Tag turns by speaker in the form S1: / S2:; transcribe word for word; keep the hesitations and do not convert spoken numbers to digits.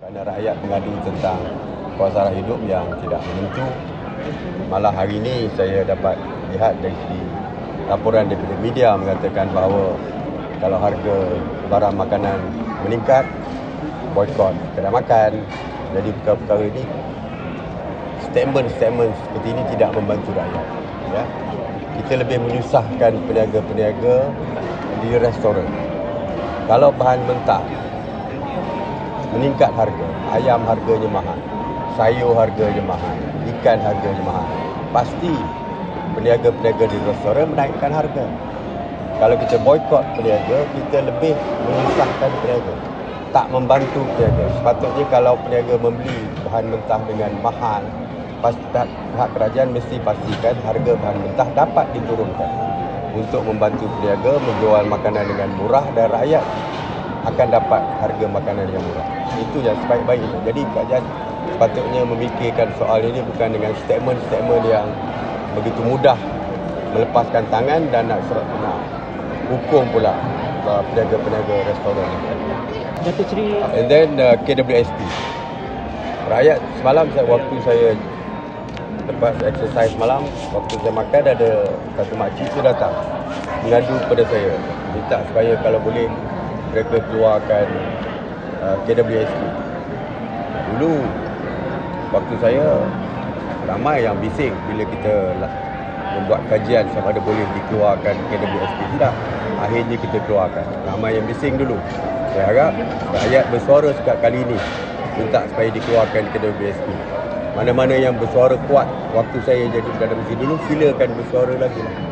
S1: Kerana rakyat mengadu tentang kuasa hidup yang tidak menentu. Malah hari ini saya dapat lihat dari laporan daripada media mengatakan bahawa kalau harga barang makanan meningkat, boikot kedai makan. Jadi perkara-perkara ini, statement-statement seperti ini tidak membantu rakyat. Ya. Kita lebih menyusahkan peniaga-peniaga di restoran. Kalau bahan mentah meningkat harga, ayam harganya mahal, sayur harganya mahal, ikan harganya mahal, pasti peniaga-peniaga di restoran menaikkan harga. Kalau kita boikot peniaga, kita lebih menyusahkan peniaga, tak membantu peniaga. Sepatutnya kalau peniaga membeli bahan mentah dengan mahal, pihak kerajaan mesti pastikan harga bahan mentah dapat diturunkan untuk membantu peniaga menjual makanan dengan murah dan rakyat akan dapat harga makanan yang murah. Itu yang sebaik-baiknya. Jadi kerajaan sepatutnya memikirkan soal ini bukan dengan statement-statement yang begitu mudah melepaskan tangan dan nak nak hukum pula peniaga-peniaga restoran.
S2: Datuk Seri.
S1: And then uh, K W S P. Rakyat semalam saya, waktu saya lepas exercise malam, waktu saya makan ada satu makcik tu datang mengadu kepada saya, minta supaya kalau boleh mereka keluarkan uh, K W S P. Dulu waktu saya ramai yang bising bila kita membuat kajian sama ada boleh dikeluarkan K W S P tidak. Akhirnya kita keluarkan. Ramai yang bising dulu. Saya harap rakyat bersuara sekali kali ini minta supaya dikeluarkan K W S P. Mana-mana yang bersuara kuat waktu saya jadi Perdana Menteri dulu, silakan bersuara lagi.